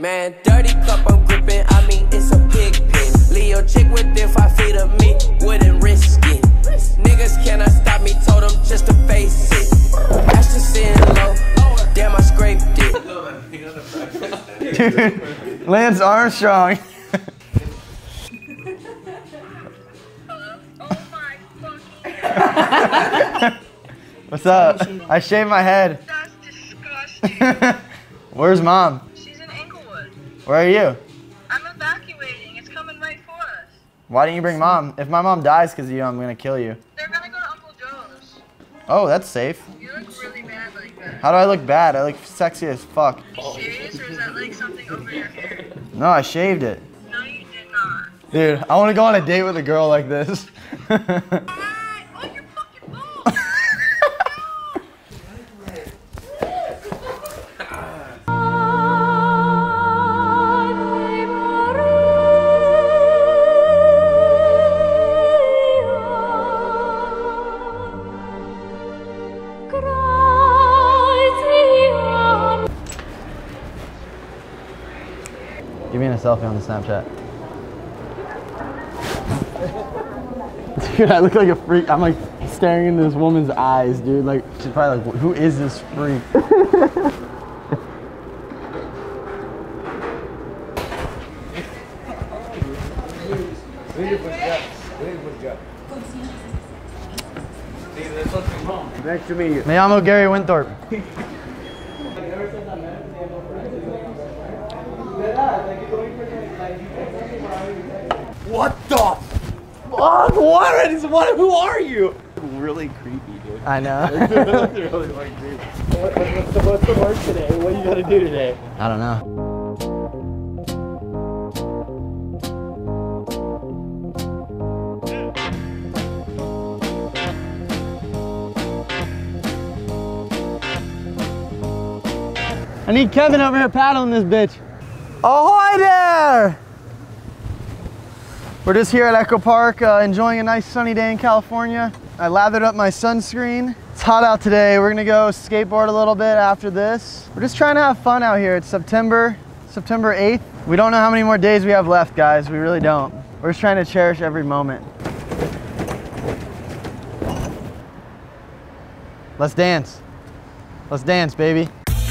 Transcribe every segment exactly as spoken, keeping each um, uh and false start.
Man, dirty cup I'm gripping, I mean it's a pig pen. Leo chick with if I feed her me, wouldn't risk it. Niggas cannot stop me, told them just to face it. That's just sitting low, damn I scraped it. Dude, Lance Armstrong. What's up? I shaved my head. That's disgusting. Where's mom? She's in Inglewood. Where are you? I'm evacuating. It's coming right for us. Why didn't you bring mom? If my mom dies because of you, I'm gonna kill you. They're gonna go to Uncle Joe's. Oh, that's safe. You look really bad like that. How do I look bad? I look sexy as fuck. Are you serious, or is that like something over your hair? No, I shaved it. No, you did not. Dude, I want to go on a date with a girl like this. Oh, you're fucking bald. Give me a selfie on the Snapchat. Dude, I look like a freak. I'm like staring into this woman's eyes, dude. Like, she's probably like, who is this freak? Nice to meet you. Me llamo Gary Winthorpe. What the fuck? What is what? Who are you? Really creepy, dude. I know. really like creepy. What, what's, the, what's the work today? What do you gotta do today? I don't know. I need Kevin over here paddling this bitch. Ahoy there! We're just here at Echo Park, uh, enjoying a nice sunny day in California. I lathered up my sunscreen. It's hot out today. We're gonna go skateboard a little bit after this. We're just trying to have fun out here. It's September, September eighth. We don't know how many more days we have left, guys. We really don't. We're just trying to cherish every moment. Let's dance. Let's dance, baby.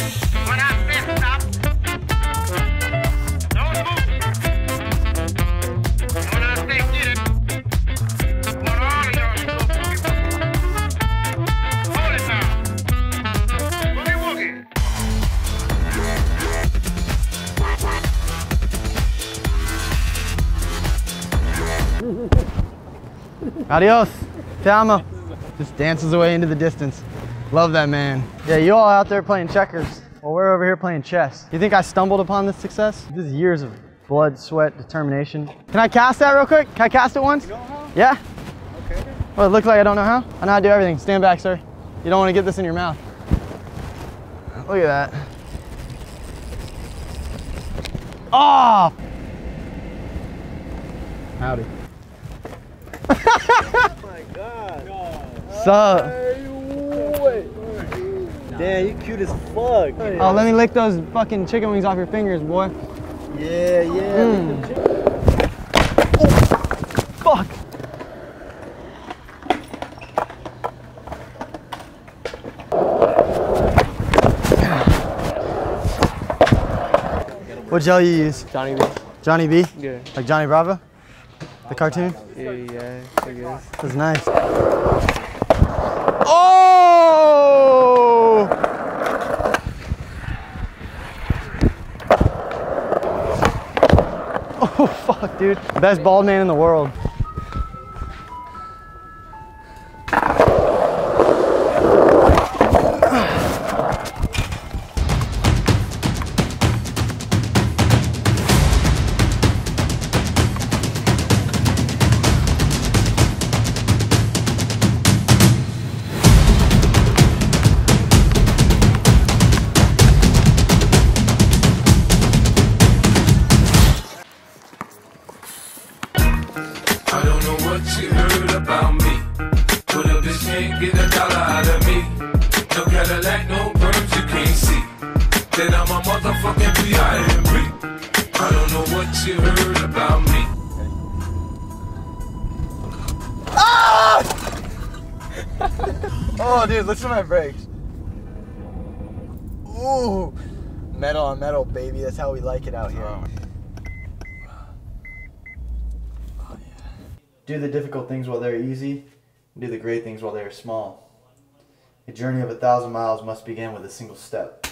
Adios, te amo. Just dances away into the distance. Love that man. Yeah, you all out there playing checkers. Well, we're over here playing chess. You think I stumbled upon this success? This is years of blood, sweat, determination. Can I cast that real quick? Can I cast it once? You know how? Yeah? Okay. Well, it looks like I don't know how. I know how to do everything. Stand back, sir. You don't want to get this in your mouth. Look at that. Oh! Howdy. Oh my god. Sup? Damn, you cute as fuck. Oh, let me lick those fucking chicken wings off your fingers, boy. Yeah, yeah. Mm. Oh, fuck. What gel you use? Johnny B. Johnny B? Yeah. Like Johnny Bravo? The cartoon? Yeah, yeah, I guess. That's nice. Oh! Oh, fuck, dude. Best bald man in the world. Get a dollar out of me. No Cadillac, no perms you can't see. Then I'm a motherfucking B I M B. Oh, dude, listen to my brakes. Ooh, metal on metal, baby. That's how we like it out here. Oh. Oh, yeah. Do the difficult things while they're easy. Do the great things while they are small. A journey of a thousand miles must begin with a single step.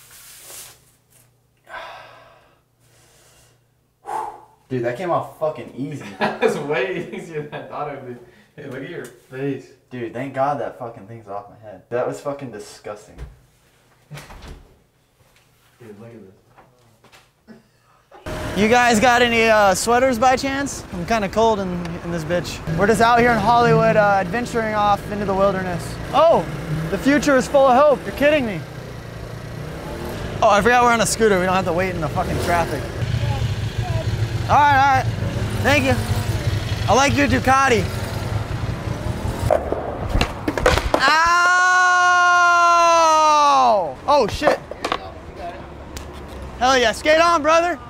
Dude, that came off fucking easy. That was way easier than I thought it would be. Hey, look at your face. Dude, thank God that fucking thing's off my head. That was fucking disgusting. Dude, look at this. You guys got any uh, sweaters by chance? I'm kind of cold in, in this bitch. We're just out here in Hollywood uh, adventuring off into the wilderness. Oh, the future is full of hope. You're kidding me. Oh, I forgot we're on a scooter. We don't have to wait in the fucking traffic. All right, all right. Thank you. I like your Ducati. Ow! Oh, shit. Hell yeah, skate on, brother.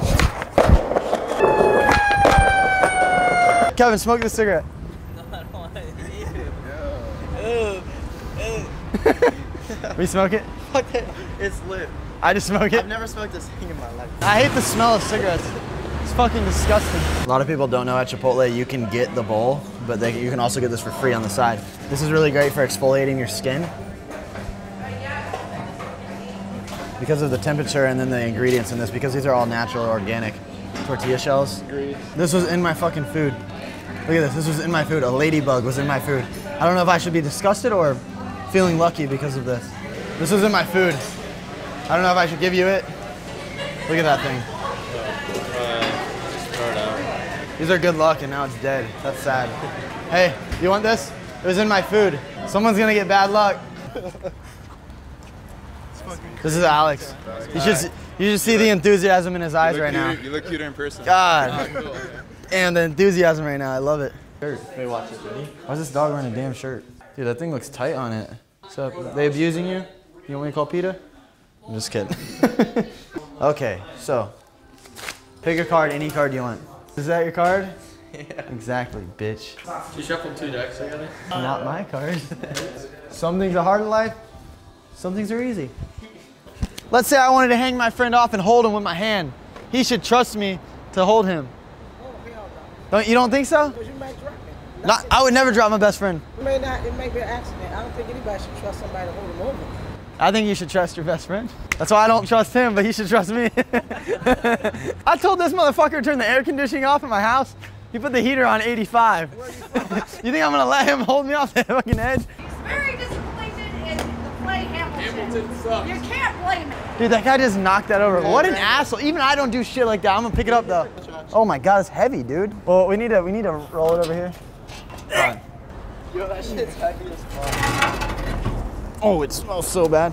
Kevin, smoke this cigarette. No, I don't want to eat it. We smoke it? Fuck it. It's lit. I just smoke it? I've never smoked this thing in my life. I hate the smell of cigarettes. It's fucking disgusting. A lot of people don't know at Chipotle you can get the bowl, but they, you can also get this for free on the side. This is really great for exfoliating your skin because of the temperature and then the ingredients in this, because these are all natural, organic tortilla shells. Agreed. This was in my fucking food. Look at this, this was in my food. A ladybug was in my food. I don't know if I should be disgusted or feeling lucky because of this. This was in my food. I don't know if I should give you it. Look at that thing. These are good luck and now it's dead. That's sad. Hey, you want this? It was in my food. Someone's gonna get bad luck. This is Alex. You should, you should see the enthusiasm in his eyes right now. You look cuter in person. God. And the enthusiasm right now, I love it. Hey, watch this, ready? Why is this dog wearing a damn shirt? Dude, that thing looks tight on it. What's up? They abusing you? You want me to call PETA? I'm just kidding. Okay, so pick a card, any card you want. Is that your card? Yeah. Exactly, bitch. You shuffled two decks together? Not my card. Some things are hard in life, some things are easy. Let's say I wanted to hang my friend off and hold him with my hand. He should trust me to hold him. Don't, you don't think so? Because you might drop me. Not, I would never drop my best friend. It may not, it may be an accident. I don't think anybody should trust somebody to hold them over. I think you should trust your best friend. That's why I don't trust him, but he should trust me. I told this motherfucker to turn the air conditioning off in my house. He put the heater on eighty-five. You, you think I'm gonna let him hold me off the fucking edge? He's very disappointed in the play Hamilton. Hamilton sucks. You can't blame him. Dude, that guy just knocked that over. What an asshole. Even I don't do shit like that. I'm gonna pick it up though. Oh my God, it's heavy, dude. Well, we need to, we need to roll it over here. Fine. Yo, that shit's heavy as fuck. Oh, it smells so bad.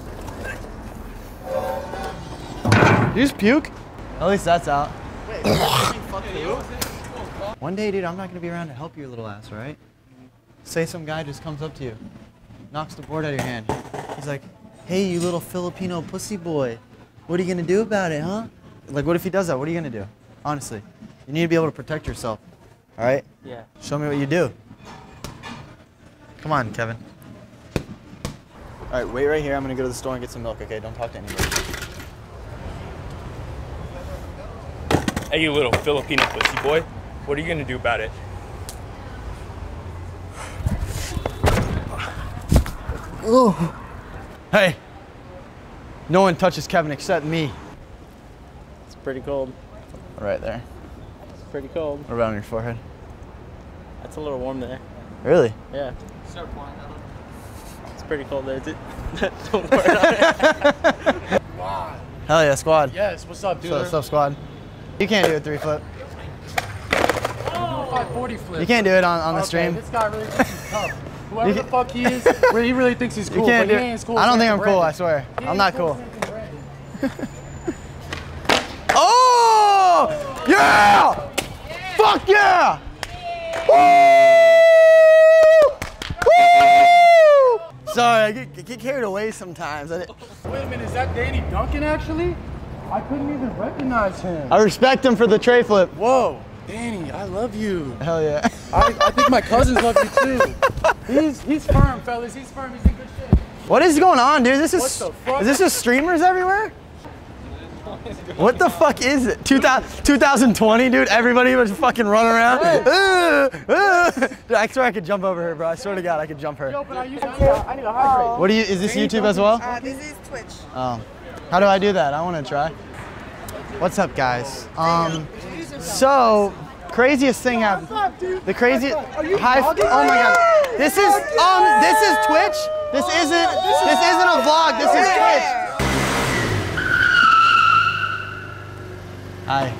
Did you just puke? At least that's out. Wait, fuck you? One day, dude, I'm not gonna be around to help your little ass, right? Say some guy just comes up to you, knocks the board out of your hand. He's like, hey, you little Filipino pussy boy. What are you gonna do about it, huh? Like, what if he does that? What are you gonna do? Honestly, you need to be able to protect yourself, all right? Yeah. Show me what you do. Come on, Kevin. All right, wait right here. I'm gonna go to the store and get some milk, okay? Don't talk to anybody. Hey, you little Filipino pussy boy. What are you gonna do about it? Ooh. Hey, no one touches Kevin except me. It's pretty cold. Right there. It's pretty cold. What about on your forehead? That's a little warm there. Really? Yeah. It's pretty cold there, dude. Don't worry about it. Wow. Hell yeah, squad. Yes, what's up, dude? What's up, squad? You can't do a three flip. Oh, five forty flip. You can't do it on, on the okay, stream. This guy really thinks he's tough. Whoever You the can- fuck he is, really, he really thinks he's cool, You can't but do he it. ain't as cool I as don't think I'm Anthony cool, I Brandon. swear. He I'm ain't not as cool. as Anthony Brandon. Oh! Yeah! Fuck yeah! Woo! Woo! Sorry, I get, I get carried away sometimes. I, Wait a minute, is that Danny Duncan actually? I couldn't even recognize him. I respect him for the tray flip. Whoa, Danny, I love you. Hell yeah. I, I think think my cousins love you too. He's he's firm, fellas. He's firm. He's in good shape. What is going on, dude? This is What the fuck? is this just streamers everywhere? What the fuck is it? two thousand twenty, dude. Everybody was fucking running around. Uh, uh. Dude, I swear I could jump over her, bro. I swear to God, I could jump her. Yo, but I, use, I, need a, I need a hydrate. What do you? Is this YouTube as well? Uh, this is Twitch. Oh, how do I do that? I want to try. What's up, guys? Um, so craziest thing happened. The craziest. High. Oh my God. This is um. This is Twitch. This isn't. This isn't a vlog. This is Twitch. Hi.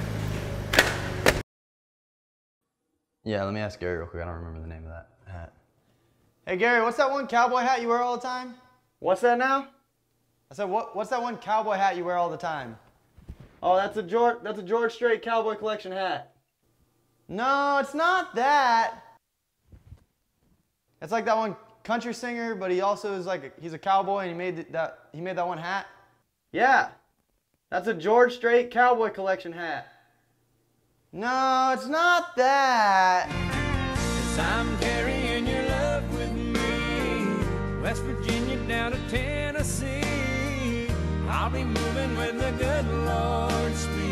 Yeah, let me ask Gary real quick. I don't remember the name of that hat. Hey Gary, what's that one cowboy hat you wear all the time? What's that now? I said, what? What's that one cowboy hat you wear all the time? Oh, that's a George. That's a George Strait Cowboy Collection hat. No, it's not that. It's like that one country singer, but he also is like a, he's a cowboy and he made that he made that one hat. Yeah. That's a George Strait Cowboy Collection hat. No, it's not that. Yes, I'm carrying your love with me. West Virginia down to Tennessee. I'll be moving when the good Lord speaks.